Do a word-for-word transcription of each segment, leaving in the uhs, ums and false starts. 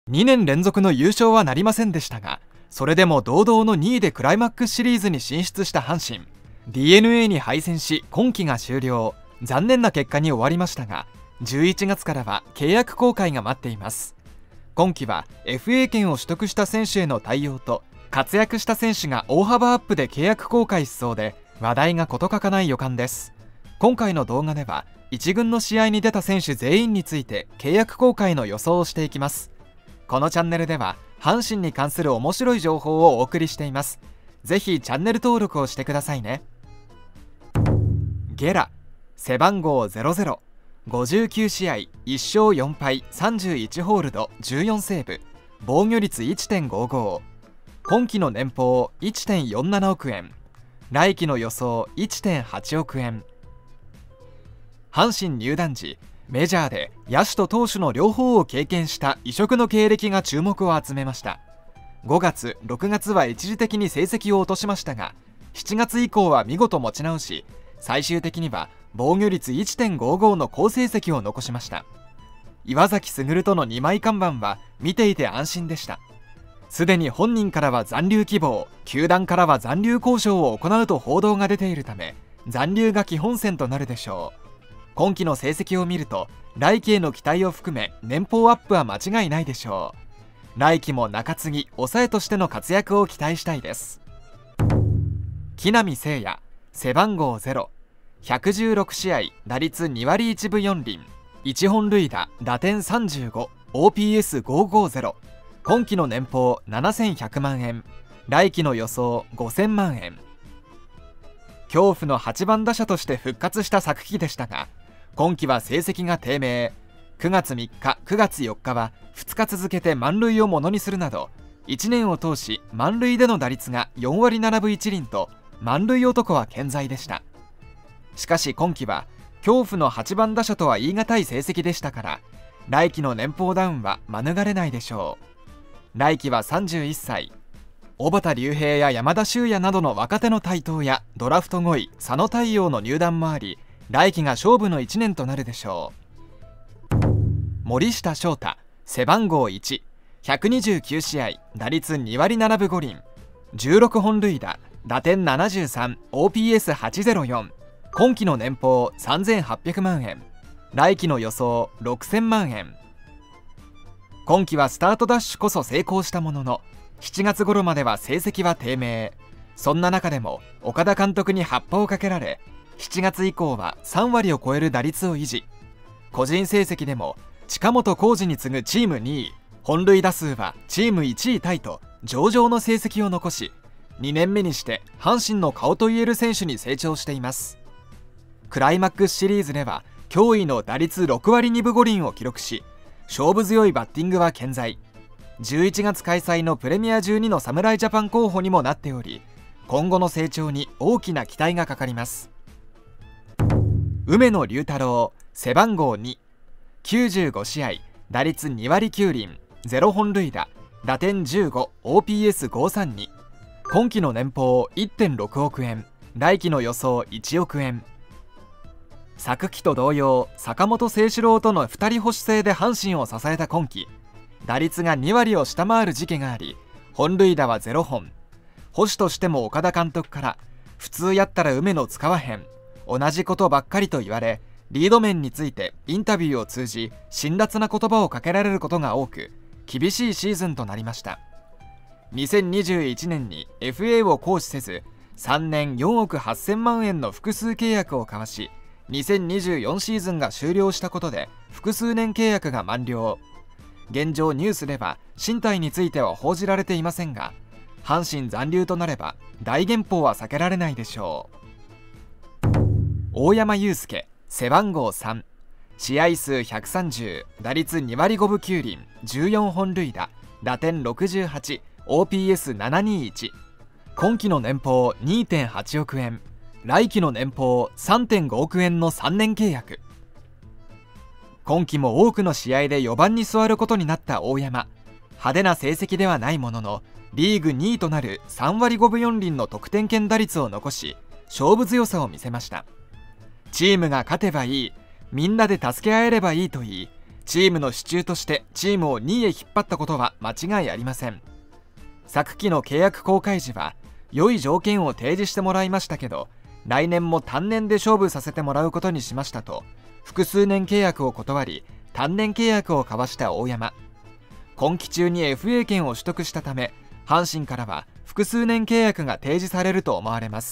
にねん連続の優勝はなりませんでしたが、それでも堂々のにいでクライマックスシリーズに進出した阪神。 ディーエヌエー に敗戦し今季が終了。残念な結果に終わりましたが、じゅういちがつからは契約更改が待っています。今季は エフエー 権を取得した選手への対応と、活躍した選手が大幅アップで契約更改しそうで、話題が事欠かない予感です。今回の動画ではいち軍の試合に出た選手全員について契約更改の予想をしていきます。このチャンネルでは阪神に関する面白い情報をお送りしています。ぜひチャンネル登録をしてくださいね。ゲラ背番号ゼロゼロ、ごじゅうきゅう試合いっ勝よん敗さんじゅういちホールドじゅうよんセーブ、防御率 いってんごご、今季の年俸 いってんよんなな億円、来季の予想 いってんはち億円。阪神入団時、メジャーで野手と投手の両方を経験した異色の経歴が注目を集めました。ごがつろくがつは一時的に成績を落としましたが、しちがつ以降は見事持ち直し、最終的には防御率 いってんごご の好成績を残しました。岩崎優とのにまい看板は見ていて安心でした。すでに本人からは残留希望、球団からは残留交渉を行うと報道が出ているため、残留が基本線となるでしょう。今季の成績を見ると、来季への期待を含め年俸アップは間違いないでしょう。来季も中継ぎ、抑えとしての活躍を期待したいです。木浪聖也背番号ゼロ、ひゃくじゅうろく試合打率に割いちぶよん厘、いち本塁打打点さんじゅうご、オーピーエスごひゃくごじゅう、今季の年俸ななせんひゃくまんえん、来季の予想ごせんまんえん。恐怖のはちばん打者として復活した昨季でしたが、今季は成績が低迷。くがつみっか、くがつよっかはふつか続けて満塁をものにするなど、いちねんを通し満塁での打率がよん割ななぶいち厘と満塁男は健在でした。しかし今季は恐怖のはちばん打者とは言い難い成績でしたから、来季の年俸ダウンは免れないでしょう。来季はさんじゅういっさい、小幡竜平や山田修也などの若手の台頭やドラフトごい佐野太陽の入団もあり、来季が勝負のいちねんとなるでしょう。森下翔太背番号いち、ひゃくにじゅうきゅう試合打率に割ななぶご厘、じゅうろく本塁打打点ななじゅうさん、オーピーエスはちぜろよん、今季の年俸さんぜんはっぴゃくまんえん、来季の予想ろくせんまんえん。今季はスタートダッシュこそ成功したものの、しちがつ頃までは成績は低迷。そんな中でも岡田監督に発破をかけられ、しちがつ以降はさん割を超える打率を維持。個人成績でも近本光司に次ぐチームにい、本塁打数はチームいちいタイと上々の成績を残し、にねんめにして阪神の顔といえる選手に成長しています。クライマックスシリーズでは驚異の打率ろく割にぶご厘を記録し、勝負強いバッティングは健在。じゅういちがつ開催のプレミアじゅうにの侍ジャパン候補にもなっており、今後の成長に大きな期待がかかります。梅野隆太郎背番号に、きゅうじゅうご試合打率に割きゅう厘、ゼロ本塁打打点じゅうご、オーピーエスごさんに、今季の年俸 いってんろく億円、来季の予想いち億円。昨季と同様、坂本誠志郎とのふたり保守制で阪神を支えた今季、打率がに割を下回る時期があり、本塁打はゼロ本。保守としても岡田監督から普通やったら梅野使わへん、同じことばっかりと言われ、リード面についてインタビューを通じ辛辣な言葉をかけられることが多く、厳しいシーズンとなりました。にせんにじゅういちねんに エフエー を行使せず、さんねんよんおくはっせんまんえんの複数契約を交わし、にせんにじゅうよんシーズンが終了したことで複数年契約が満了。現状ニュースでは進退については報じられていませんが、阪神残留となれば大減俸は避けられないでしょう。大山悠輔背番号さん、試合数ひゃくさんじゅう、打率に割ごぶきゅう厘、じゅうよん本塁打打点ろくじゅうはち、オーピーエスななにいち、今季の年俸 にてんはち億円、来季の年俸 さんてんご億円のさんねん契約。今季も多くの試合でよばんに座ることになった大山。派手な成績ではないものの、リーグにいとなるさん割ごぶよん厘の得点圏打率を残し、勝負強さを見せました。チームが勝てばいい、みんなで助け合えればいいと言い、 チームの支柱としてチームをにいへ引っ張ったことは間違いありません。昨季の契約更改時は良い条件を提示してもらいましたけど、来年も単年で勝負させてもらうことにしましたと複数年契約を断り単年契約を交わした大山。今季中に エフエー 権を取得したため、阪神からは複数年契約が提示されると思われます。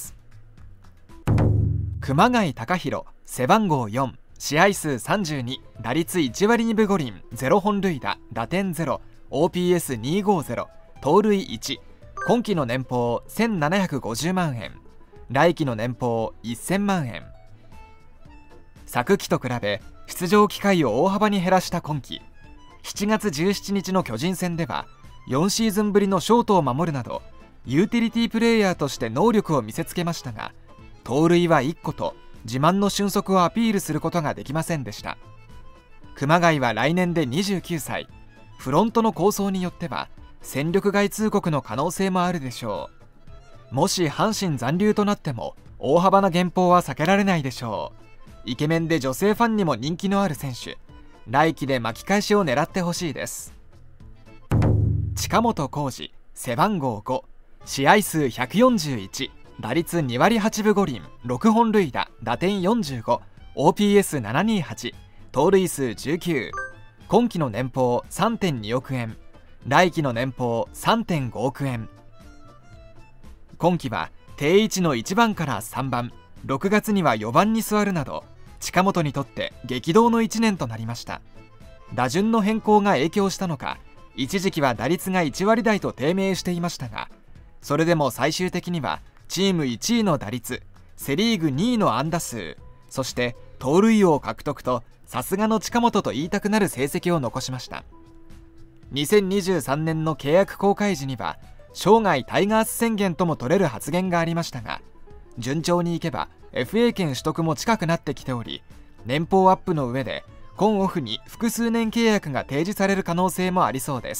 熊谷貴弘、背番号よん、試合数さんじゅうに、打率いちわりにぶごりん、ゼロほんるい打、打点ゼロ、オーピーエスにひゃくごじゅう、盗塁いち、今季の年俸せんななひゃくごじゅうまんえん、来季の年俸せんまんえん。昨季と比べ出場機会を大幅に減らした今季、しちがつじゅうしちにちの巨人戦ではよんシーズンぶりのショートを守るなどユーティリティプレーヤーとして能力を見せつけましたが、盗塁はいっこと自慢の俊足をアピールすることができませんでした。熊谷は来年でにじゅうきゅうさい、フロントの構想によっては戦力外通告の可能性もあるでしょう。もし阪神残留となっても大幅な減俸は避けられないでしょう。イケメンで女性ファンにも人気のある選手、来季で巻き返しを狙ってほしいです。近本光司、背番号ご、試合数ひゃくよんじゅういち、打率にわりはちぶごりん、ろくほんるい打、打点よんじゅうご、オーピーエスななひゃくにじゅうはち、盗塁数じゅうきゅう、今季の年俸 さんてんにおくえん、来季の年俸 さんてんごおくえん。今季は定位置のいちばんからさんばん、ろくがつにはよばんに座るなど近本にとって激動のいちねんとなりました。打順の変更が影響したのか、一時期は打率がいちわりだいと低迷していましたが、それでも最終的にはチームいちいの打率、セ・リーグにいの安打数、そして盗塁王獲得と、さすがの近本と言いたくなる成績を残しました。にせんにじゅうさんねんの契約更改時には生涯タイガース宣言とも取れる発言がありましたが、順調にいけば エフエー 権取得も近くなってきており、年俸アップの上で今オフに複数年契約が提示される可能性もありそうです。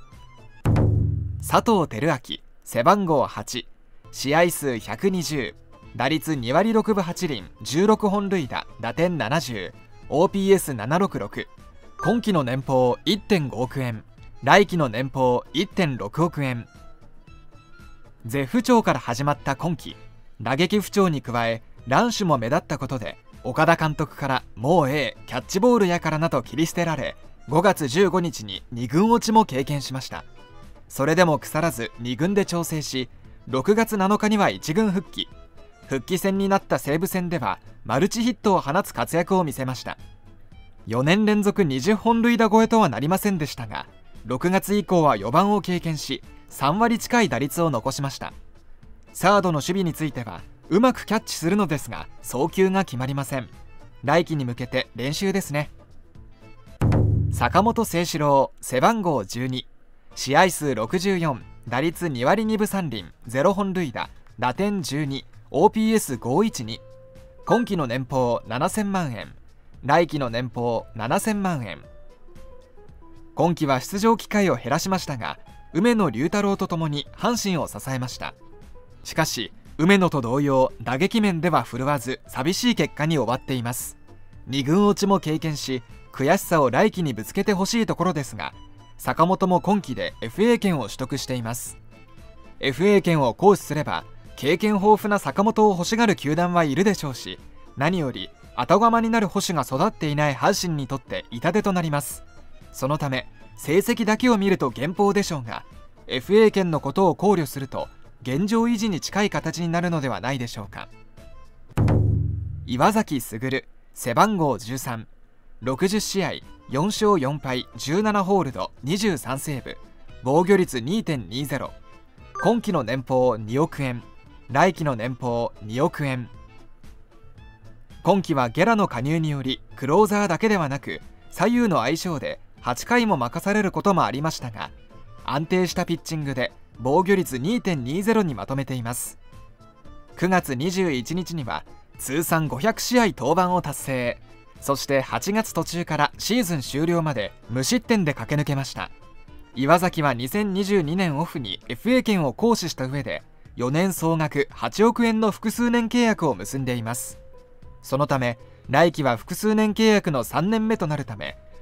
佐藤輝明、背番号はち、試合数ひゃくにじゅう、打率にわりろくぶはちりん、じゅうろくほんるい打、打点ななじゅう、オーピーエスななひゃくろくじゅうろく、今季の年俸 いってんごおくえん、来季の年俸 いってんろくおくえん。絶不調から始まった今季、打撃不調に加え乱手も目立ったことで、岡田監督からもうええキャッチボールやからなと切り捨てられ、ごがつじゅうごにちににぐん落ちも経験しました。それでも腐らずにぐんで調整し、ろくがつなのかにはいちぐん復帰。復帰戦になった西武戦ではマルチヒットを放つ活躍を見せました。よねんれんぞくにじゅっぽんるい打超えとはなりませんでしたが、ろくがつ以降はよばんを経験しさんわり近い打率を残しました。サードの守備についてはうまくキャッチするのですが送球が決まりません。来季に向けて練習ですね。坂本誠志郎、背番号じゅうに、試合数ろくじゅうよん、打率にわりにぶさんりん、ゼロほんるい打、打点じゅうに、オーピーエスごひゃくじゅうに、今季の年俸ななせんまんえん、来季の年俸ななせんまんえん。今季は出場機会を減らしましたが、梅野隆太郎とともに阪神を支えました。しかし梅野と同様打撃面では振るわず寂しい結果に終わっています。にぐん落ちも経験し悔しさを来季にぶつけてほしいところですが、坂本も今季で エフエー 権を取得しています。 エフエー 権を行使すれば経験豊富な坂本を欲しがる球団はいるでしょうし、何より後釜になる捕手が育っていない阪神にとって痛手となります。そのため成績だけを見ると減俸でしょうが、 エフエー 権のことを考慮すると現状維持に近い形になるのではないでしょうか。岩崎優、背番号じゅうさん、ろくじゅっしあいよんしょうよんぱいじゅうななホールドにじゅうさんセーブ、防御率 にてんにゼロ、今季の年俸におくえん、来季の年俸におくえん。今季はゲラの加入によりクローザーだけではなく左右の相性ではちかいも任されることもありましたが、安定したピッチングで防御率 にてんにゼロ にまとめています。くがつにじゅういちにちには通算ごひゃくしあい登板を達成。そしてはちがつとちゅうからシーズン終了まで無失点で駆け抜けました。岩崎はにせんにじゅうにねんオフに エフエー 権を行使した上でよねん総額はちおくえんの複数年契約を結んでいます。そのため来季は複数年契約のさんねんめとなるため、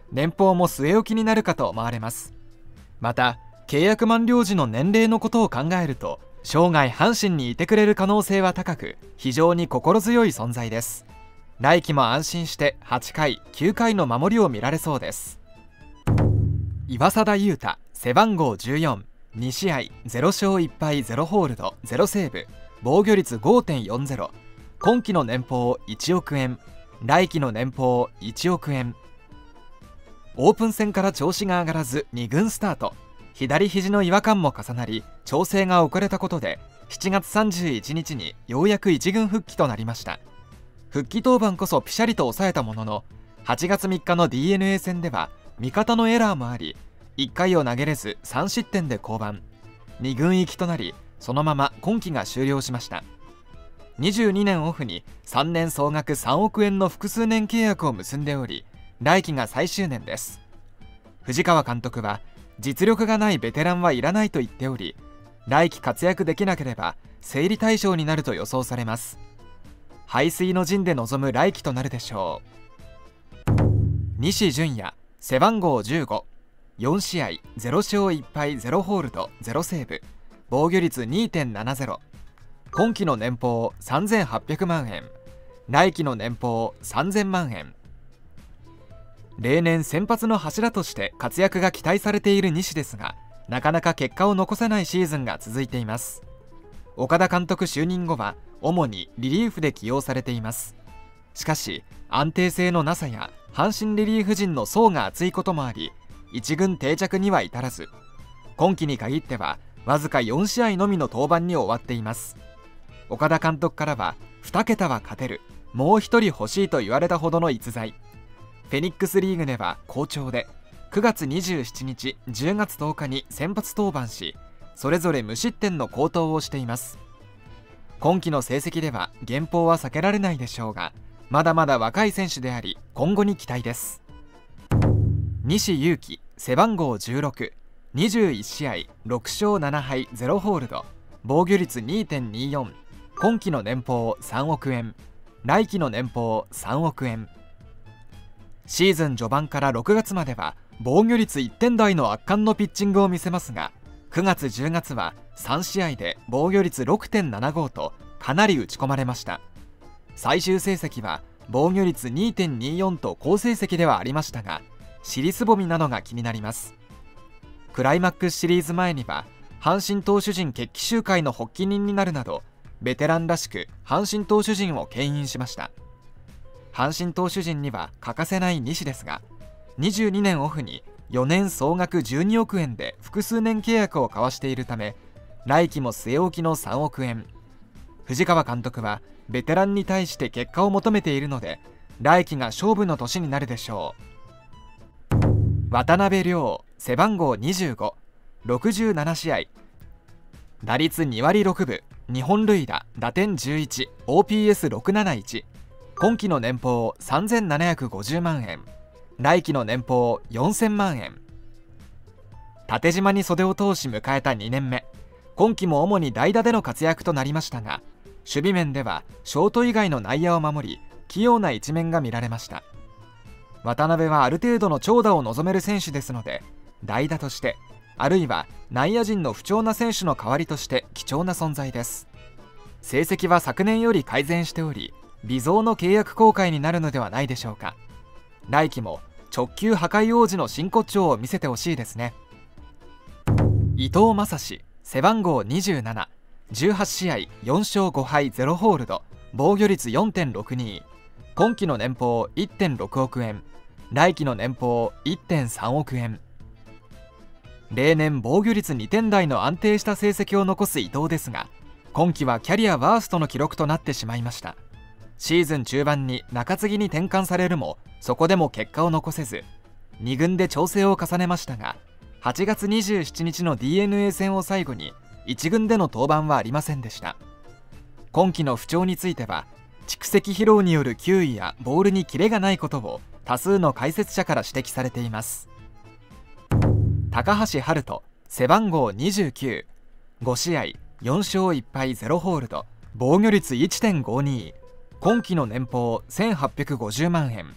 年俸も据え置きになるかと思われます。また契約満了時の年齢のことを考えると、生涯阪神にいてくれる可能性は高く、非常に心強い存在です。来季も安心してはちかいきゅうかいの守りを見られそうです。岩貞裕太、背番号じゅうよん、にしあいゼロしょういっぱいゼロホールドゼロセーブ、防御率 ごてんよんゼロ、 今季の年俸いちおくえん、来季の年俸いちおくえん。オープン戦から調子が上がらずに軍スタート、左肘の違和感も重なり調整が遅れたことで、しちがつさんじゅういちにちにようやくいち軍復帰となりました。復帰登板こそピシャリと抑えたものの、はちがつみっかの ディーエヌエー 戦では味方のエラーもあり、いっかいを投げれずさんしってんで降板、に軍行きとなり、そのまま今季が終了しました。にじゅうにねんオフにさんねん総額さんおくえんの複数年契約を結んでおり、来季が最終年です。藤川監督は実力がないベテランはいらないと言っており、来季活躍できなければ整理対象になると予想されます。背水の陣で臨む来季となるでしょう。西純也、背番号じゅうご、よんしあいゼロしょういっぱいゼロホールドゼロセーブ、防御率 にてんななゼロ、 今季の年俸さんぜんはっぴゃくまんえん、来季の年俸さんぜんまんえん。例年先発の柱として活躍が期待されている西ですが、なかなか結果を残せないシーズンが続いています。岡田監督就任後は主にリリーフで起用されています。しかし安定性のなさや阪神リリーフ陣の層が厚いこともあり、一軍定着には至らず、今季に限ってはわずかよんしあいのみの登板に終わっています。岡田監督からはにけたは勝てる、もうひとり欲しいと言われたほどの逸材。フェニックスリーグでは好調で、くがつにじゅうしちにち、じゅうがつとおかに先発登板し、それぞれ無失点の好投をしています。今季の成績では減俸は避けられないでしょうが、まだまだ若い選手であり今後に期待です。西勇輝、背番号じゅうろく、にじゅういちしあいろくしょうななはいゼロホールド、防御率 にてんによん、 今季の年俸さんおくえん、来季の年俸さんおくえん。シーズン序盤からろくがつまでは防御率いってん台の圧巻のピッチングを見せますが、くがつじゅうがつはさんしあいで防御率 ろくてんななご とかなり打ち込まれました。最終成績は防御率 にてんによん と好成績ではありましたが、尻すぼみなどが気になります。クライマックスシリーズ前には阪神投手陣決起集会の発起人になるなど、ベテランらしく阪神投手陣を牽引しました。阪神投手陣には欠かせない西ですが、にじゅうにねんオフによねん総額じゅうにおくえんで複数年契約を交わしているため、来季も据え置きのさんおくえん。藤川監督はベテランに対して結果を求めているので、来季が勝負の年になるでしょう。渡辺亮、背番号にじゅうご、ろくじゅうななしあい、打率にわりろくぶ、にほんるいだ、打点じゅういち、オーピーエスろくなないち、今季の年俸さんぜんななひゃくごじゅうまんえん、来季の年俸よんせんまんえん。縦縞に袖を通し迎えたにねんめ、今季も主に代打での活躍となりましたが、守備面ではショート以外の内野を守り、器用な一面が見られました。渡辺はある程度の長打を望める選手ですので、代打としてあるいは内野陣の不調な選手の代わりとして貴重な存在です。成績は昨年より改善しており、微増の契約更改になるのではないでしょうか。来季も直球破壊王子の真骨頂を見せてほしいですね。伊藤将司、背番号にじゅうなな、じゅうはちしあいよんしょうごはいゼロホールド、防御率 よんてんろくに、今季の年俸 いってんろくおくえん、来季の年俸 いってんさんおくえん。例年防御率にてん台の安定した成績を残す伊藤ですが、今季はキャリアワーストの記録となってしまいました。シーズン中盤に中継ぎに転換されるも、そこでも結果を残せず、に軍で調整を重ねましたが、はちがつにじゅうしちにちの ディーエヌエー 戦を最後にいち軍での登板はありませんでした。今季の不調については、蓄積疲労による球威やボールにキレがないことを多数の解説者から指摘されています。高橋遥人、背番号にじゅうきゅう、ごしあいよんしょういっぱいゼロホールド、防御率 いってんごに、今季の年俸せんはっぴゃくごじゅうまんえん、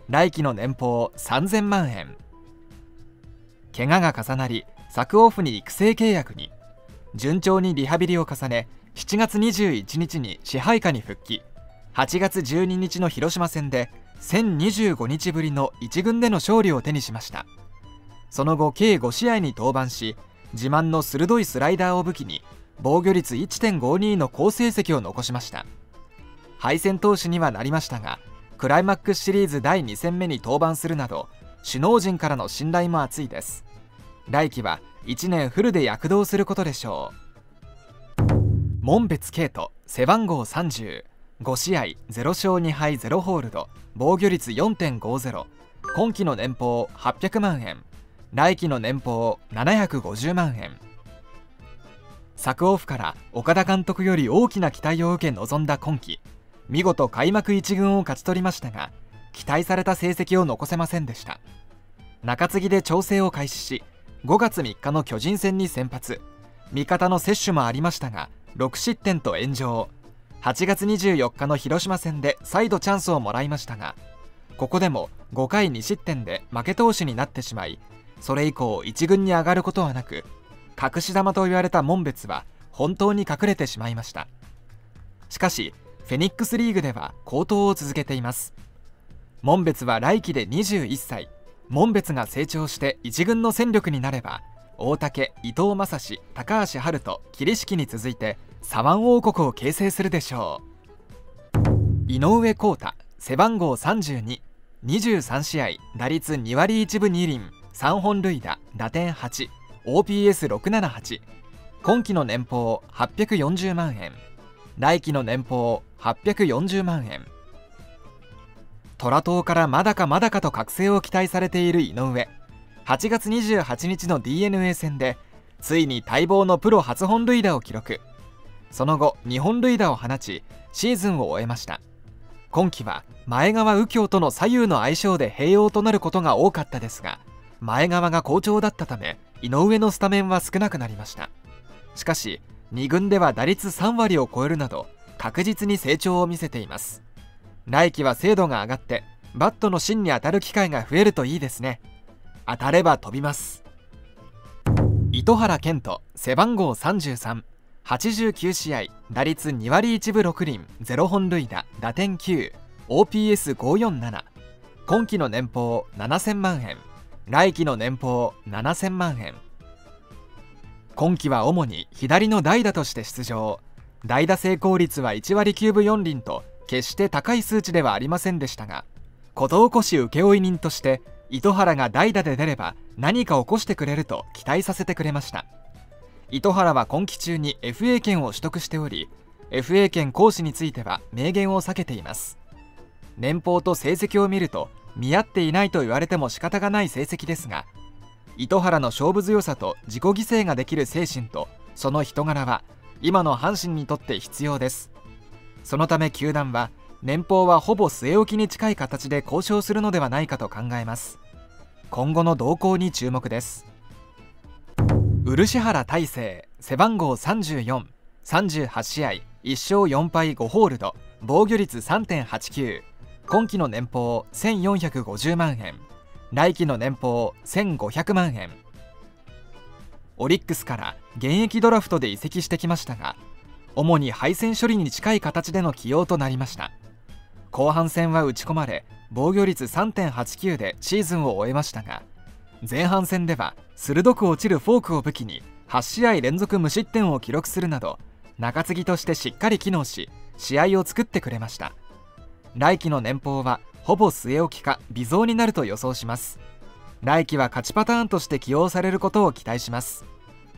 来季の年俸さんぜんまんえん。怪我が重なり昨オフに育成契約に。順調にリハビリを重ねしちがつにじゅういちにちに支配下に復帰。はちがつじゅうににちの広島戦でせんにじゅうごにちぶりのいち軍での勝利を手にしました。その後計ごしあいに登板し、自慢の鋭いスライダーを武器に防御率 いってんごに の好成績を残しました。敗戦投手にはなりましたが、クライマックスシリーズだいに戦目に登板するなど首脳陣からの信頼も厚いです。来季はいちねんフルで躍動することでしょう。門別慶斗背番号さんじゅう、ごしあいゼロしょうにはいゼロホールド、防御率 よんてんごゼロ、今季の年俸はっぴゃくまんえん、来季の年俸ななひゃくごじゅうまんえん。昨オフから岡田監督より大きな期待を受け臨んだ今季、見事開幕いち軍を勝ち取りましたが、期待された成績を残せませんでした。中継ぎで調整を開始し、ごがつみっかの巨人戦に先発。味方の接種もありましたがろくしってんと炎上。はちがつにじゅうよっかの広島戦で再度チャンスをもらいましたが、ここでもごかいにしってんで負け投手になってしまい、それ以降いち軍に上がることはなく、隠し玉と言われた門別は本当に隠れてしまいました。しかしフェニックスリーグでは好投を続けています。門別は来季でにじゅういっさい。門別が成長していち軍の戦力になれば、大竹、伊藤将司、高橋遥人、桐敷に続いて左腕王国を形成するでしょう。井上康太背番号さんじゅうに、にじゅうさんしあい打率にわりいちぶにりん、さんほんるいだ、打点はち、オーピーエスろくななはち、今季の年俸はっぴゃくよんじゅうまんえん、来季の年俸はっぴゃくよんじゅうまんえん。虎党からまだかまだかと覚醒を期待されている井上。はちがつにじゅうはちにちの ディーエヌエー 戦でついに待望のプロ初本塁打を記録。その後にほん塁打を放ちシーズンを終えました。今季は前川右京との左右の相性で併用となることが多かったですが、前川が好調だったため井上のスタメンは少なくなりました。しかしに軍では打率さんわりを超えるなど確実に成長を見せています。来季は精度が上がってバットの芯に当たる機会が増えるといいですね。当たれば飛びます。糸原健人背番号さんじゅうさん、はちじゅうきゅうしあい打率にわりいちぶろくりん、ゼロほん塁打、打点きゅう、オーピーエスごひゃくよんじゅうなな、今季の年俸ななせんまんえん、来季の年俸ななせんまんえん。今季は主に左の代打として出場。代打成功率はいちわりきゅうぶよんりんと決して高い数値ではありませんでしたが、事起こし請負人として糸原が代打で出れば何か起こしてくれると期待させてくれました。糸原は今季中に エフエー 権を取得しており、 エフエー 権行使については明言を避けています。年俸と成績を見ると見合っていないと言われても仕方がない成績ですが、糸原の勝負強さと自己犠牲ができる精神とその人柄は今の阪神にとって必要です。そのため球団は年俸はほぼ据え置きに近い形で交渉するのではないかと考えます。今後の動向に注目です。漆原大成背番号さんじゅうよん、さんじゅうはちしあいいっしょうよんぱいごホールド、防御率 さんてんはちきゅう、今季の年俸せんよんひゃくごじゅうまんえん、来季の年俸せんごひゃくまんえん。オリックスから現役ドラフトで移籍してきましたが、主に敗戦処理に近い形での起用となりました。後半戦は打ち込まれ防御率 さんてんはちきゅう でシーズンを終えましたが、前半戦では鋭く落ちるフォークを武器にはちしあい連続無失点を記録するなど、中継ぎとしてしっかり機能し試合を作ってくれました。来季の年俸はほぼ据え置きか微増になると予想します。来季は勝ちパターンとして起用されることを期待します。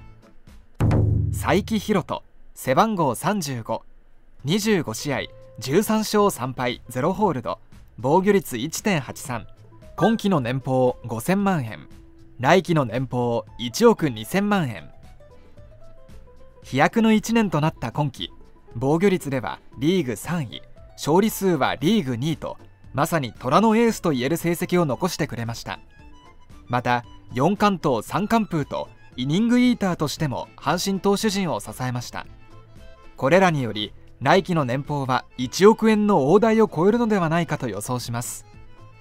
才木浩人背番号さんじゅうご、にじゅうごしあいじゅうさんしょうさんぱいゼロホールド、防御率 いってんはちさん、今季の年俸ごせんまんえん、来季の年俸いちおくにせんまんえん。飛躍のいちねんとなった今季、防御率ではリーグさんい、勝利数はリーグにいと、まさに虎のエースといえる成績を残してくれました。またよんかんとうさんかんぷうとイニングイーターとしても阪神投手陣を支えました。これらにより来季の年俸はいちおくえんの大台を超えるのではないかと予想します。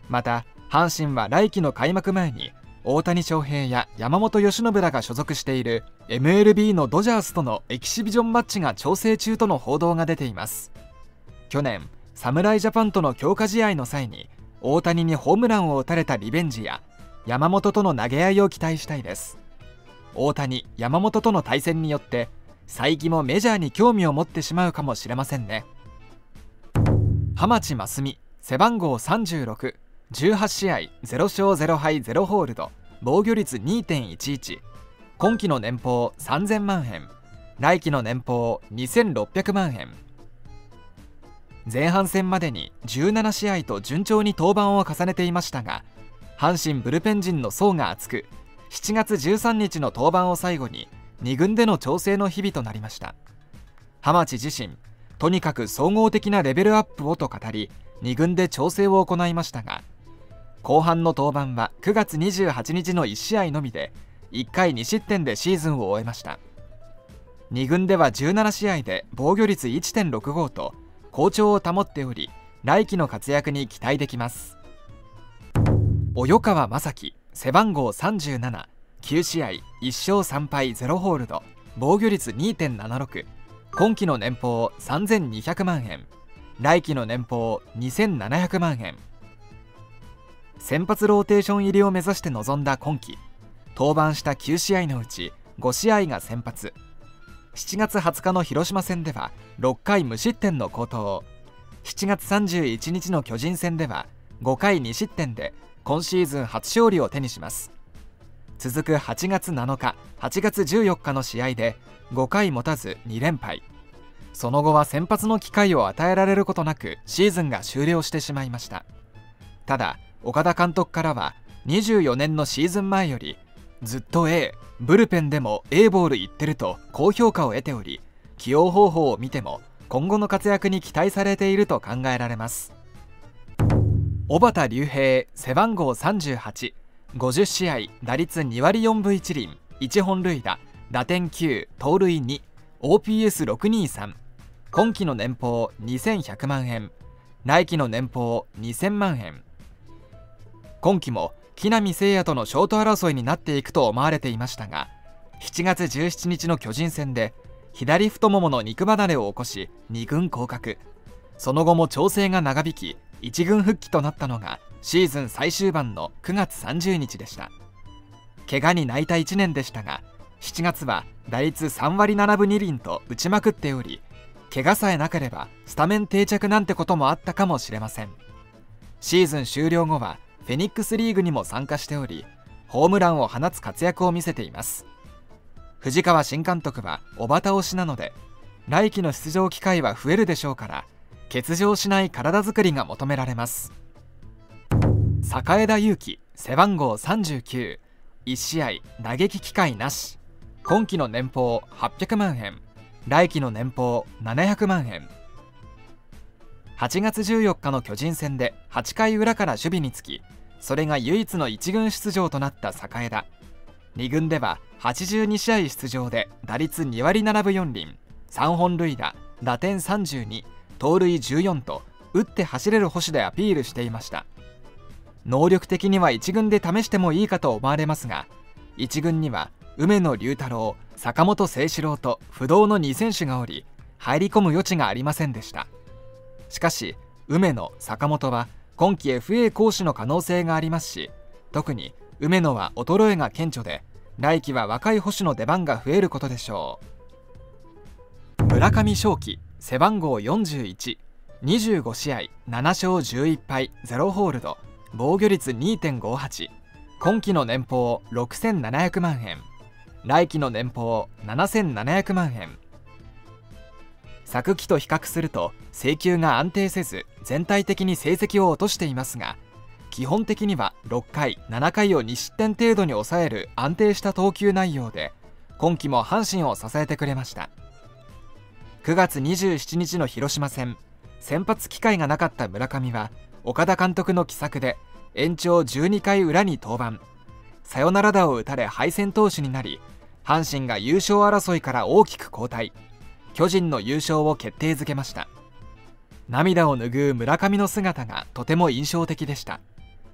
また阪神は来季の開幕前に大谷翔平や山本由伸らが所属している エムエルビー のドジャースとのエキシビジョンマッチが調整中との報道が出ています。去年侍ジャパンとの強化試合の際に大谷にホームランを打たれたリベンジや山本との投げ合いを期待したいです。大谷山本との対戦によって才木もメジャーに興味を持ってしまうかもしれませんね。浜地真澄背番号さんじゅうろく、じゅうはち試合ゼロ勝ゼロ敗ゼロホールド、防御率 にてんいちいち、 今季の年俸さんぜんまんえん、来季の年俸にせんろっぴゃくまんえん。前半戦までにじゅうなな試合と順調に登板を重ねていましたが、阪神ブルペン陣の層が厚く、しちがつじゅうさんにちの登板を最後にに軍での調整の日々となりました。浜地自身、とにかく総合的なレベルアップをと語り、に軍で調整を行いましたが、後半の登板はくがつにじゅうはちにちのいち試合のみでいっかいに失点でシーズンを終えました。に軍ではじゅうなな試合で防御率 いってんろくご と好調を保っており、来季の活躍に期待できます。及川雅紀背番号さんじゅうなな、きゅう試合いっ勝さん敗ゼロホールド、防御率 にてんななろく、今季の年俸さんぜんにひゃくまんえん、来季の年俸にせんななひゃくまんえん。先発ローテーション入りを目指して臨んだ今季、登板したきゅう試合のうちご試合が先発。しちがつはつかの広島戦ではろっかい無失点の好投、しちがつさんじゅういちにちの巨人戦ではごかいに失点で今シーズン初勝利を手にします。続くはちがつなのか、はちがつじゅうよっかの試合でごかい持たずに連敗。その後は先発の機会を与えられることなくシーズンが終了してしまいました。ただ岡田監督からはにじゅうよねんのシーズン前よりずっと A、 ブルペンでも A ボールいってると高評価を得ており、起用方法を見ても今後の活躍に期待されていると考えられます。小幡竜平背番号さんじゅうはち、ごじゅう試合打率にわりよんぶいちりん、いち本塁打、打点きゅう、盗塁に、オーピーエスろくにさん、今季の年俸にせんひゃくまんえん、来季の年俸にせんまんえん。今季も木浪聖也とのショート争いになっていくと思われていましたが、しちがつじゅうしちにちの巨人戦で左太ももの肉離れを起こしに軍降格。その後も調整が長引きいち軍復帰となったのがシーズン最終盤のくがつさんじゅうにちでした。怪我に泣いたいちねんでしたが、しちがつは打率さんわりななぶにりんと打ちまくっており、怪我さえなければスタメン定着なんてこともあったかもしれません。シーズン終了後はフェニックスリーグにも参加しており、ホームランを放つ活躍を見せています。藤川新監督は小幡推しなので、来季の出場機会は増えるでしょうから、欠場しない体作りが求められます。坂枝裕樹背番号さんじゅうきゅう、いち試合打撃機会なし、今季の年俸はっぴゃくまんえん、来季の年俸ななひゃくまんえん。はちがつじゅうよっかの巨人戦ではちかいうらから守備につき、それが唯一のいち軍出場となった坂枝。に軍でははちじゅうに試合出場で打率にわりななぶよんりん、さん本塁打、打点さんじゅうに、盗塁じゅうよんと打って走れる捕手でアピールしていました。能力的にはいち軍で試してもいいかと思われますが、いち軍には梅野隆太郎、坂本誠志郎と不動のに選手がおり、入り込む余地がありませんでした。しかし梅野、坂本は今季 エフエー 講師の可能性がありますし、特に梅野は衰えが顕著で、来季は若い捕手の出番が増えることでしょう。村上頌樹背番号よんじゅういち、にじゅうご試合なな勝じゅういっ敗ゼロホールド、防御率 にてんごはち、今季の年俸ろくせんななひゃくまんえん、来季の年俸ななせんななひゃくまんえん。昨季と比較すると制球が安定せず、全体的に成績を落としていますが、基本的にはろっかいななかいをに失点程度に抑える安定した投球内容で、今季も阪神を支えてくれました。くがつにじゅうしちにちの広島戦、先発機会がなかった村上は岡田監督の奇策で延長じゅうにかいうらに登板、サヨナラ打を打たれ敗戦投手になり、阪神が優勝争いから大きく後退、巨人の優勝を決定づけました。涙を拭う村上の姿がとても印象的でした。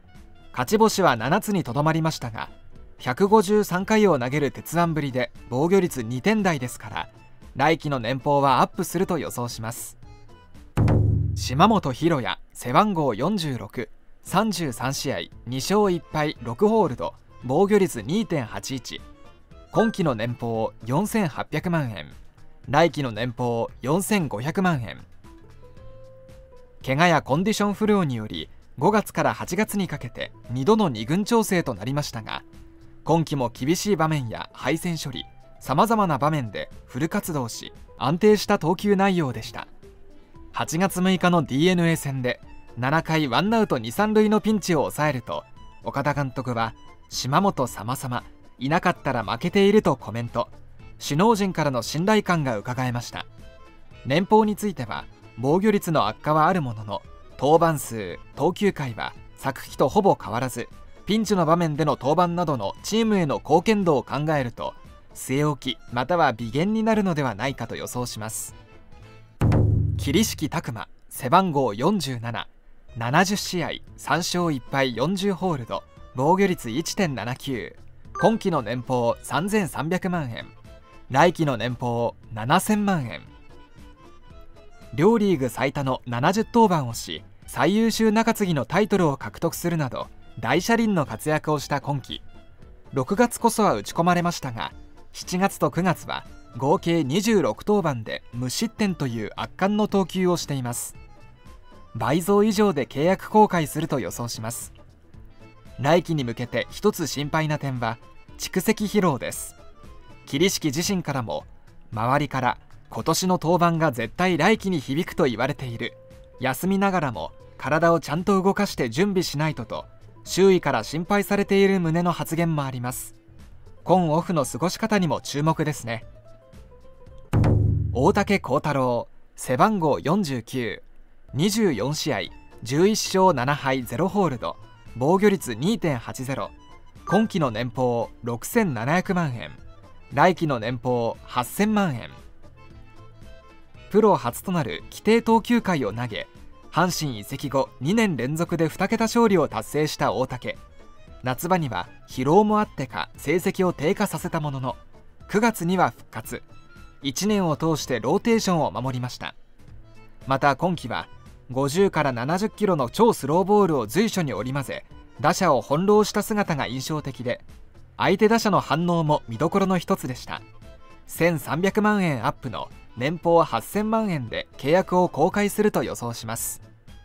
勝ち星はななつにとどまりましたが、ひゃくごじゅうさんかいを投げる鉄腕ぶりで防御率にてん台ですから、来季の年俸はアップすると予想します。島本博也、背番号よんじゅうろく、さんじゅうさんしあいにしょういっぱいろくホールド、防御率 にてんはちいち、 今季の年俸よんせんはっぴゃくまんえん、来季の年俸よんせんごひゃくまんえん。怪我やコンディション不良によりごがつからはちがつにかけてにどのに軍調整となりましたが、今季も厳しい場面や敗戦処理、さまざまな場面でフル活動し、安定した投球内容でした。はちがつむいかの ディーエヌエー 戦でななかいワンアウトにさんるいのピンチを抑えると、岡田監督は島本様々いなかったら負けているとコメント。首脳陣からの信頼感がうかがえました。年俸については防御率の悪化はあるものの、登板数、投球回は昨季とほぼ変わらず、ピンチの場面での登板などのチームへの貢献度を考えると据え置きまたは微減になるのではないかと予想します。桐敷拓磨、背番号よんじゅうなな、ななじゅっしあいさんしょういっぱいよんじゅうホールド、防御率 いってんななきゅう、今季の年俸さんぜんさんびゃくまんえん、来季の年俸ななせんまんえん。両リーグ最多のななじゅう登板をし、最優秀中継ぎのタイトルを獲得するなど大車輪の活躍をした今季。ろくがつこそは打ち込まれましたが、しちがつとくがつは合計にじゅうろく登板で無失点という圧巻の投球をしています。倍増以上で契約更改すると予想します。来季に向けて一つ心配な点は蓄積疲労です。桐敷自身からも、周りから今年の登板が絶対来季に響くと言われている、休みながらも体をちゃんと動かして準備しないとと周囲から心配されている旨の発言もあります。今オフの過ごし方にも注目ですね。大竹耕太郎、背番号よんじゅうきゅう、にじゅうよんしあいじゅういっしょうななはいゼロホールド、防御率 にてんはちゼロ、今季の年俸ろくせんななひゃくまんえん、来季の年俸はっせんまんえん。プロ初となる規定投球回を投げ、阪神移籍後にねん連続でにけた勝利を達成した大竹。夏場には疲労もあってか成績を低下させたものの、くがつには復活、いちねんを通してローテーションを守りました。また今季はごじゅうからななじゅっキロの超スローボールを随所に織り交ぜ、打者を翻弄した姿が印象的で、相手打者の反応も見どころの一つでした。せんさんびゃくまんえんアップの年俸はっせんまんえんで契約を更改すると予想します。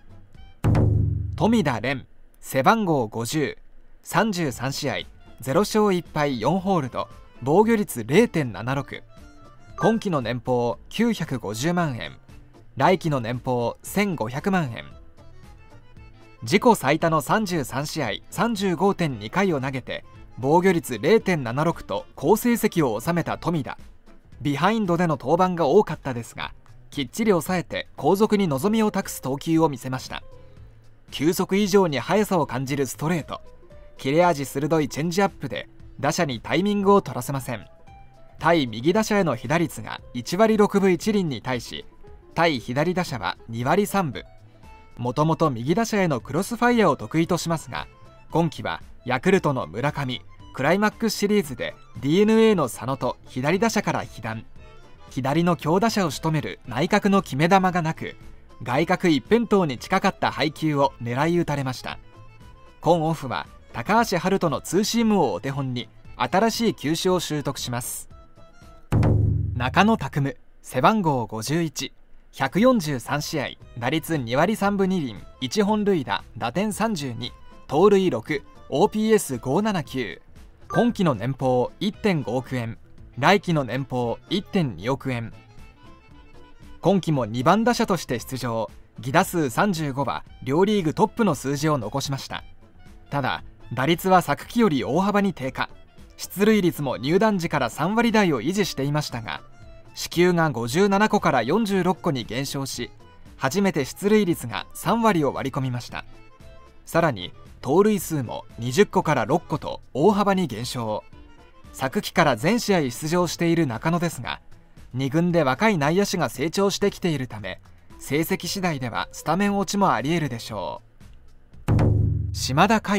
富田蓮、背番号ごじゅう、さんじゅうさんしあいゼロしょういっぱいよんホールド、防御率 れいてんななろく、今季の年俸きゅうひゃくごじゅうまんえん、来季の年俸せんごひゃくまんえん。自己最多のさんじゅうさんしあい さんじゅうごてんにかいを投げて防御率 れいてんななろく と好成績を収めた富田。ビハインドでの登板が多かったですが、きっちり抑えて後続に望みを託す投球を見せました。球速以上に速さを感じるストレート、切れ味鋭いチェンジアップで打者にタイミングを取らせません。対右打者への被打率がいちわりろくぶいちりんに対し、対左打者はにわりさんぶ。もともと右打者へのクロスファイヤーを得意としますが、今季はヤクルトの村上、クライマックスシリーズで ディーエヌエー の佐野と左打者から被弾。左の強打者を仕留める内角の決め球がなく、外角一辺倒に近かった配球を狙い打たれました。今オフは高橋遥人のツーシームをお手本に新しい球種を習得します。中野拓夢、背番号ごじゅういち、ひゃくよんじゅうさんしあい打率にわりさんぶにりん、いちほんるい打、打点さんじゅうに、盗塁ろく、オーピーエスごひゃくななじゅうきゅう、今季の年俸 いってんごおくえん、来季の年俸 いってんにおくえん。今季もにばん打者として出場、犠打数さんじゅうごは両リーグトップの数字を残しました。ただ打率は昨季より大幅に低下、出塁率も入団時からさんわりだいを維持していましたが、四球がごじゅうななこからよんじゅうろっこに減少し、初めて出塁率がさんわりを割り込みました。さらに盗塁数もにじゅっこからろっこと大幅に減少。昨季から全試合出場している中野ですが、に軍で若い内野手が成長してきているため、成績次第ではスタメン落ちもありえるでしょう。島田海里、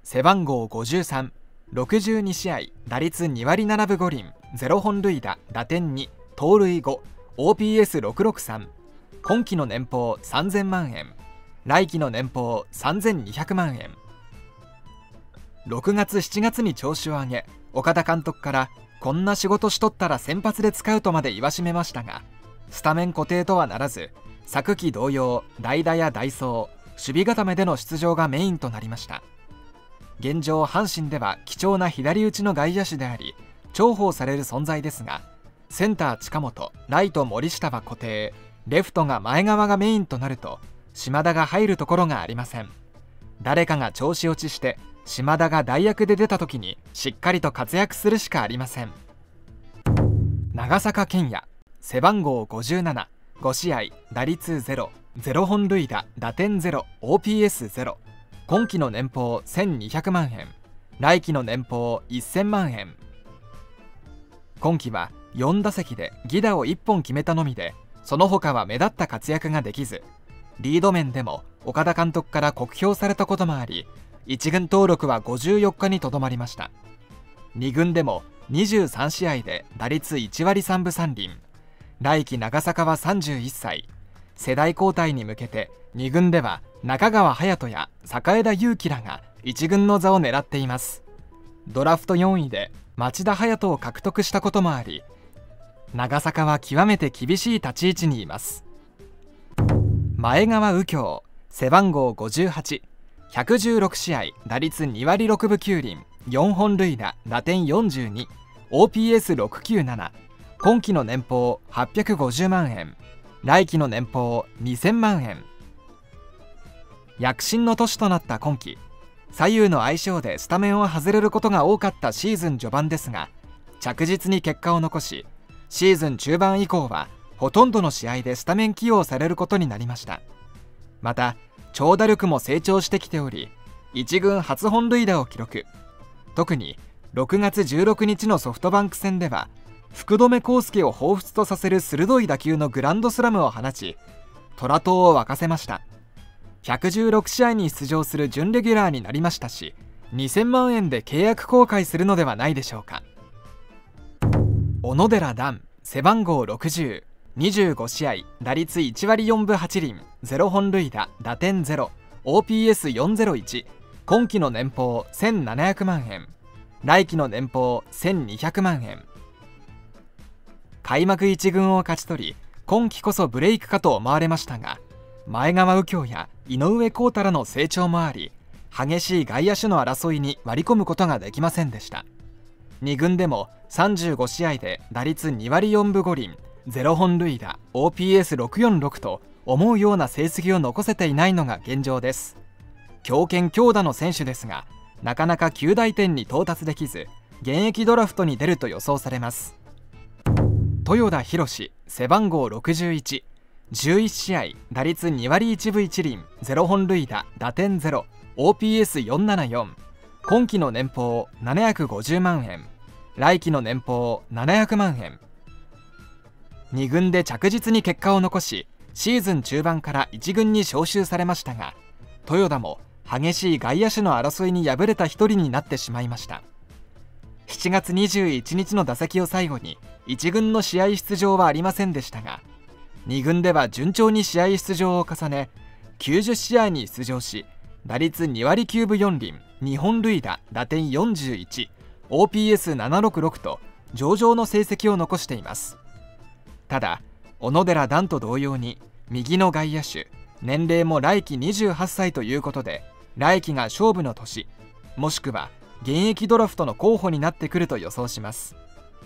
背番号ごじゅうさん、ろくじゅうに試合打率に割ななぶご厘、ゼロ本塁打、打点に、盗塁ご、オーピーエスろくろくさん、今季の年俸さんぜんまんえん、来季の年俸さんぜんにひゃくまんえん。ろくがつしちがつに調子を上げ、岡田監督からこんな仕事しとったら先発で使うとまで言わしめましたが、スタメン固定とはならず、昨季同様代打や代走、守備固めでの出場がメインとなりました。現状阪神では貴重な左打ちの外野手であり重宝される存在ですが、センター近本、ライト森下は固定、レフトが前川がメインとなると島田が入るところがありません。誰かが調子落ちして島田が代役で出た時にしっかりと活躍するしかありません。長坂健也、背番号ごじゅうなな、ご試合打率ゼロ、ゼロ本塁打、打点ゼロ、オーピーエスゼロ、今季の年俸せんにひゃくまんえん、来季の年俸せんまんえん。今季はよん打席で犠打をいっぽん決めたのみで、その他は目立った活躍ができず、リード面でも岡田監督から酷評されたこともあり、いち軍登録はごじゅうよっかにとどまりました。に軍でもにじゅうさん試合で打率いち割さんぶさん厘、来季長坂はさんじゅういっさい、世代交代に向けてに軍では中川隼人や坂枝勇気らがいち軍の座を狙っています。ドラフトよんいで町田隼人を獲得したこともあり、長坂は極めて厳しい立ち位置にいます。前川右京、背番号ごじゅうはち、ひゃくじゅうろく試合打率に割ろくぶきゅう厘、よん本塁打、打点よんじゅうに、オーピーエスろくきゅうなな、今季の年俸はっぴゃくごじゅうまんえん、来季の年俸にせんまんえん。躍進の年となった今季、左右の相性でスタメンを外れることが多かったシーズン序盤ですが、着実に結果を残し、シーズン中盤以降はほとんどの試合でスタメン起用されることになりました。また長打力も成長してきており、いち軍初本塁打を記録。特にろくがつじゅうろくにちのソフトバンク戦では福留孝介を彷彿とさせる鋭い打球のグランドスラムを放ち、虎党を沸かせました。ひゃくじゅうろく試合に出場する準レギュラーになりましたし、にせんまんえんで契約更改するのではないでしょうか。小野寺段、背番号ろくじゅう、にじゅうご試合打率いち割よんぶはち厘、ゼロ本塁打、打点ゼロ、オーピーエスよんぜろいち、今季の年俸せんななひゃくまんえん、来季の年俸せんにひゃくまんえん。開幕いち軍を勝ち取り、今季こそブレイクかと思われましたが、前川右京や井上康太らの成長もあり、激しい外野手の争いに割り込むことができませんでした。に軍でもさんじゅうご試合で打率に割よんぶご厘、ゼロ本塁打、オーピーエスろくよんろく と思うような成績を残せていないのが現状です。強肩強打の選手ですが、なかなか及第点に到達できず、現役ドラフトに出ると予想されます。豊田宏、背番号ろくじゅういち、じゅういち試合打率に割いちぶいち厘、ゼロ本塁打、打点ゼロ、オーピーエスよんななよん、今季の年俸ななひゃくごじゅうまんえん、来季の年俸ななひゃくまんえん。に軍で着実に結果を残し、シーズン中盤からいち軍に招集されましたが、豊田も激しい外野手の争いに敗れた一人になってしまいました。しちがつにじゅういちにちの打席を最後にいち軍の試合出場はありませんでしたが、に軍では順調に試合出場を重ね、きゅうじゅう試合に出場し、打率に割きゅうぶよん厘、に本塁打、打点よんじゅういち、オーピーエスななろくろく と上々の成績を残しています。ただ小野寺段と同様に右の外野手、年齢も来季にじゅうはっさいということで、来季が勝負の年、もしくは現役ドラフトの候補になってくると予想します。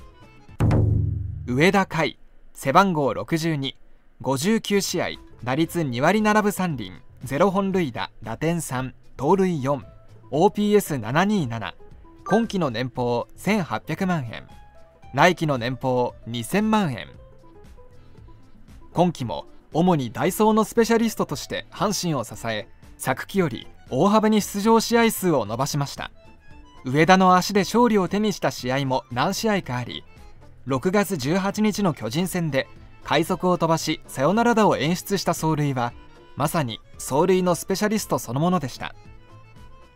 上田海、背番号ろくじゅうに、ごじゅうきゅう試合打率に割ななぶさん厘、ゼロ本塁打、打点さん、盗塁よん、オーピーエスななにーなな、今季の年俸せんはっぴゃくまんえん、来季の年俸にせんまんえん。今季も主に代走のスペシャリストとして阪神を支え、昨季より大幅に出場試合数を伸ばしました。上田の足で勝利を手にした試合も何試合かあり、ろくがつじゅうはちにちの巨人戦で快足を飛ばしサヨナラ打を演出した走塁は、まさに走塁のスペシャリストそのものでした。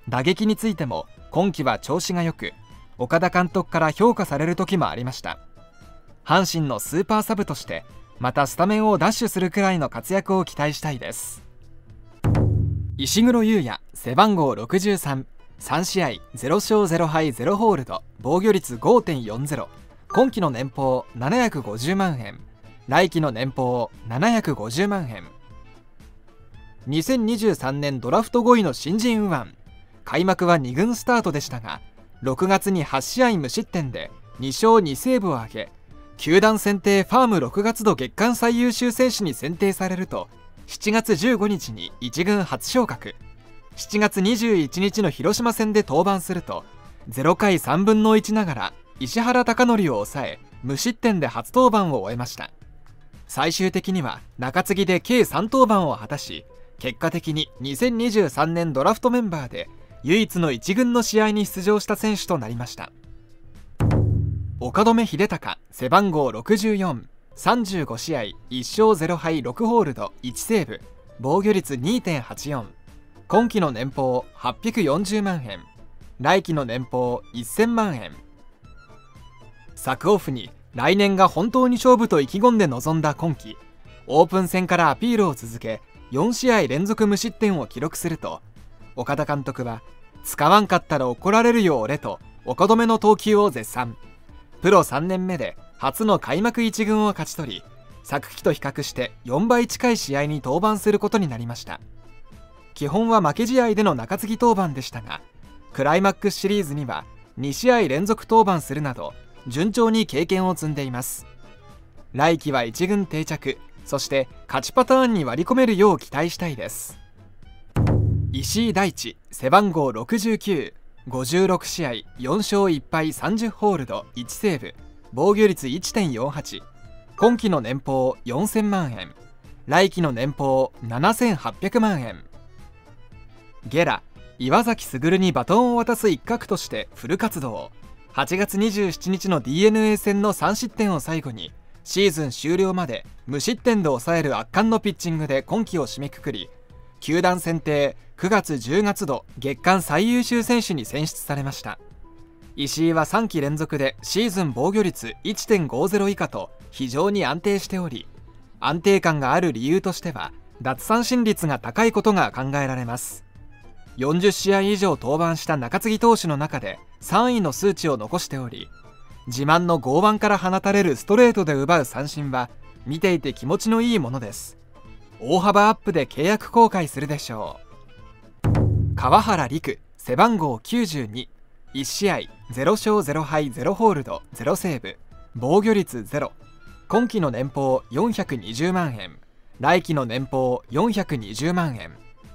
打撃についても今季は調子が良く、岡田監督から評価される時もありました。阪神のスーパーサブとしてまたスタメンをダッシュするくらいの活躍を期待したいです。石黒佑也、背番号ろくじゅうさん、さん試合ゼロ勝ゼロ敗ゼロホールド、防御率 ごてんよんゼロ、 今季の年俸ななひゃくごじゅうまんえん、来季の年俸ななひゃくごじゅうまんえん。にせんにじゅうさんねんドラフトごいの新人右腕、開幕はに軍スタートでしたが、ろくがつにはち試合無失点でに勝にセーブを挙げ、球団選定ファームろくがつ度月間最優秀選手に選定されると、しちがつじゅうごにちにいち軍初昇格、しちがつにじゅういちにちの広島戦で登板すると、ゼロかいさんぶんのいちながら石原貴則を抑え、無失点で初登板を終えました。最終的には中継ぎで計さん登板を果たし、結果的ににせんにじゅうさんねんドラフトメンバーで唯一のいち軍の試合に出場した選手となりました。岡留秀隆、背番号ろくじゅうよん、さんじゅうご試合いち勝ゼロ敗ろくホールドいちセーブ、防御率 にてんはちよん、今季の年俸はっぴゃくよんじゅうまんえん、来季の年俸せんまんえん。昨オフに来年が本当に勝負と意気込んで臨んだ今季、オープン戦からアピールを続け、よん試合連続無失点を記録すると、岡田監督は使わんかったら怒られるよ俺と岡留の投球を絶賛。プロさんねんめで初の開幕いち軍を勝ち取り、昨季と比較してよんばい近い試合に登板することになりました。基本は負け試合での中継ぎ登板でしたが、クライマックスシリーズにはに試合連続登板するなど順調に経験を積んでいます。来季はいち軍定着、そして勝ちパターンに割り込めるよう期待したいです。石井大地、背番号ろくじゅうきゅう、ごじゅうろく試合よん勝いち敗さんじゅうホールドいちセーブ、防御率 いってんよんはち、今季の年俸よんせんまんえん、来季の年俸ななせんはっぴゃくまんえん。ゲラ、岩崎優にバトンを渡す一角としてフル活動。はちがつにじゅうしちにちの ディーエヌエー 戦のさん失点を最後にシーズン終了まで無失点で抑える圧巻のピッチングで今季を締めくくり、球団選定くがつじゅうがつ度月間最優秀選手に選出されました。石井はさんき連続でシーズン防御率 いってんごゼロ 以下と非常に安定しており、安定感がある理由としては奪三振率が高いことが考えられます。よんじゅう試合以上登板した中継ぎ投手の中でさんいの数値を残しており、自慢の剛腕から放たれるストレートで奪う三振は見ていて気持ちのいいものです。大幅アップで契約更改するでしょう。川原陸、背番号きゅうじゅうに、いち試合ゼロ勝ゼロ敗ゼロホールドゼロセーブ、防御率ゼロ、今季の年俸よんひゃくにじゅうまんえん、来季の年俸よんひゃくにじゅうまんえん。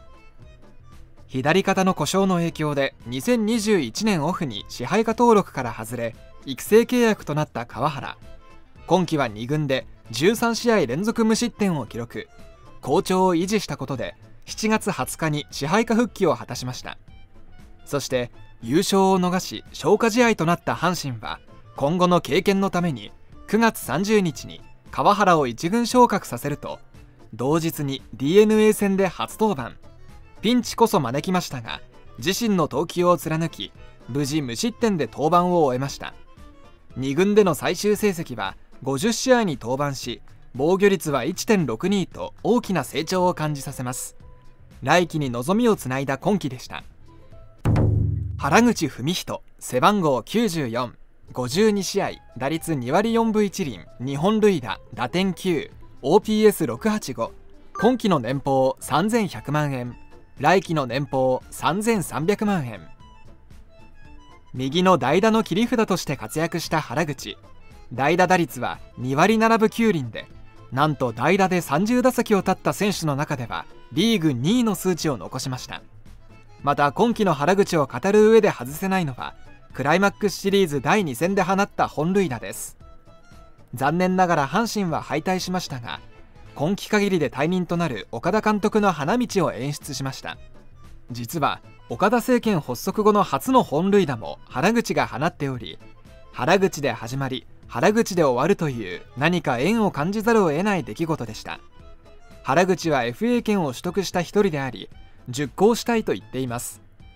左肩の故障の影響でにせんにじゅういちねんオフに支配下登録から外れ、育成契約となった川原。今季はに軍でじゅうさん試合連続無失点を記録、好調を維持したことでしちがつはつかに支配下復帰を果たしました。そして優勝を逃し消化試合となった阪神は、今後の経験のためにくがつさんじゅうにちに川原をいち軍昇格させると、同日に ディーエヌエー 戦で初登板。ピンチこそ招きましたが、自身の投球を貫き無事無失点で登板を終えました。に軍での最終成績はごじゅう試合に登板し、防御率は いってんろくに と大きな成長を感じさせます。来季に望みをつないだ今季でした。原口文人、背番号きゅうじゅうよん、ごじゅうに試合打率に割よんぶいち厘、に本塁打打点きゅう、オーピーエスろくはちご、今季の年俸さんぜんひゃくまんえん、来季の年俸さんぜんさんびゃくまんえん。右の代打の切り札として活躍した原口、代打打率はに割ななぶきゅう厘で、なんと代打でさんじゅう打席を立った選手の中ではリーグにいの数値を残しました。また今季の原口を語る上で外せないのは、クライマックスシリーズだいに戦で放った本塁打です。残念ながら阪神は敗退しましたが、今季限りで退任となる岡田監督の花道を演出しました。実は岡田政権発足後の初の本塁打も原口が放っており、原口で始まり原口で終わるという何か縁を感じざるを得ない出来事でした。原口は エフエー 権を取得した一人であり、熟考したいと言っています。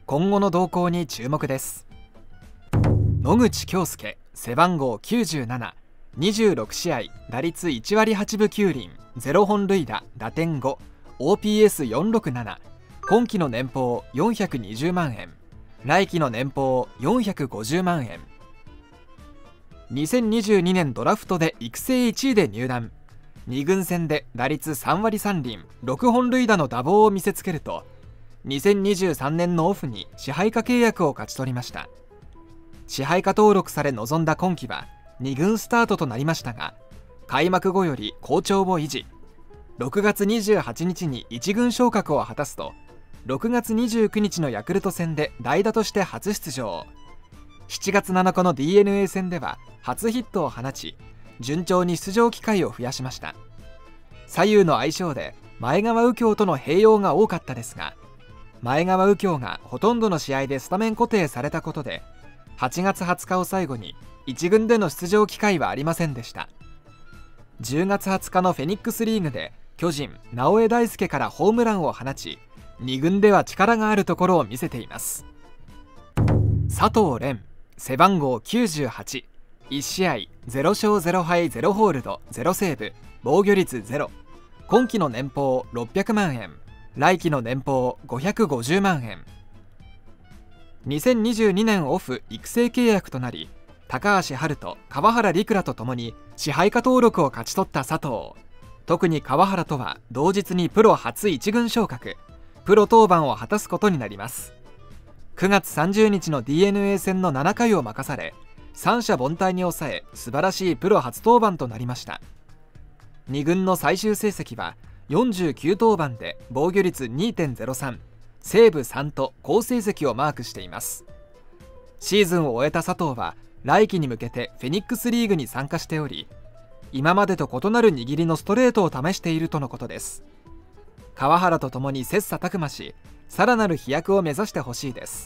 今後の動向に注目です。野口恭介、背番号きゅうじゅうなな、にじゅうろく試合、打率いち割はちぶきゅう厘、ゼロ本塁打、打点ご、オーピーエスよんひゃくろくじゅうなな、今季の年俸よんひゃくにじゅうまんえん、来季の年俸よんひゃくごじゅうまんえん。にせんにじゅうにねんドラフトで育成いちいで入団。に軍戦で打率さん割さん厘、ろく本塁打の打棒を見せつけると、にせんにじゅうさんねんのオフに支配下契約を勝ち取りました。支配下登録され臨んだ今季はに軍スタートとなりましたが、開幕後より好調を維持。ろくがつにじゅうはちにちにいち軍昇格を果たすと、ろくがつにじゅうくにちのヤクルト戦で代打として初出場。しちがつなのかの ディーエヌエー 戦では初ヒットを放ち、順調に出場機会を増やしました。左右の相性で前川右京との併用が多かったですが、前川右京がほとんどの試合でスタメン固定されたことで、はちがつはつかを最後にいち軍での出場機会はありませんでした。じゅうがつはつかのフェニックスリーグで巨人直江大輔からホームランを放ち、に軍では力があるところを見せています。佐藤蓮、背番号きゅうじゅうはち、いち試合ゼロ勝ゼロ敗ゼロホールドゼロセーブ、防御率ゼロ、今季の年俸ろっぴゃくまんえん、来季の年俸ごひゃくごじゅうまんえん。にせんにじゅうにねんオフ育成契約となり、高橋遥人、川原陸らとともに支配下登録を勝ち取った佐藤。特に川原とは同日にプロ初いち軍昇格、プロ登板を果たすことになります。くがつさんじゅうにちの ディーエヌエー 戦のななかいを任され、三者凡退に抑え素晴らしいプロ初登板となりました。に軍の最終成績はよんじゅうきゅう登板で防御率 にてんゼロさん、セーブさんと好成績をマークしています。シーズンを終えた佐藤は来季に向けてフェニックスリーグに参加しており、今までと異なる握りのストレートを試しているとのことです。川原とともに切磋琢磨し、さらなる飛躍を目指してほしいです。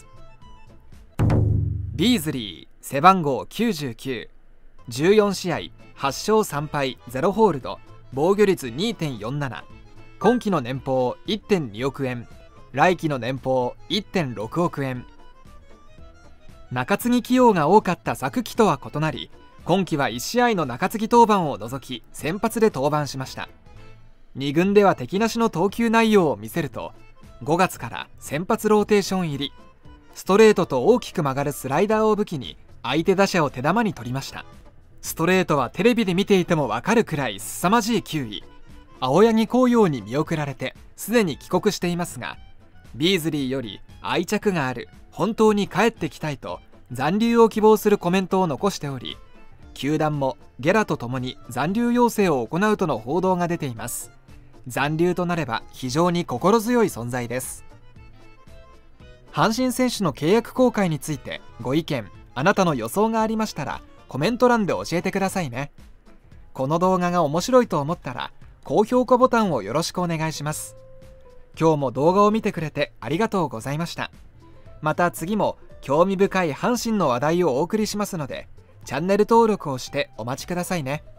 ビーズリー、背番号きゅうじゅうきゅう、じゅうよん試合はち勝さん敗ゼロホールド、防御率 にてんよんなな、今季の年俸 いってんにおくえん、来季の年俸 いってんろくおくえん。中継ぎ起用が多かった昨季とは異なり、今季はいち試合の中継ぎ登板を除き先発で登板しました。に軍では敵なしの投球内容を見せると、ごがつから先発ローテーション入り。ストレートと大きく曲がるスライダーを武器に相手打者を手玉に取りました。ストレートはテレビで見ていても分かるくらい凄まじい球威。青柳紅葉に見送られてすでに帰国していますが、ビーズリーより愛着がある、本当に帰ってきたいと残留を希望するコメントを残しており、球団もゲラとともに残留要請を行うとの報道が出ています。残留となれば非常に心強い存在です。阪神選手の契約更改についてご意見、あなたの予想がありましたらコメント欄で教えてくださいね。この動画が面白いと思ったら高評価ボタンをよろしくお願いします。今日も動画を見てくれてありがとうございました。また次も興味深い阪神の話題をお送りしますので、チャンネル登録をしてお待ちくださいね。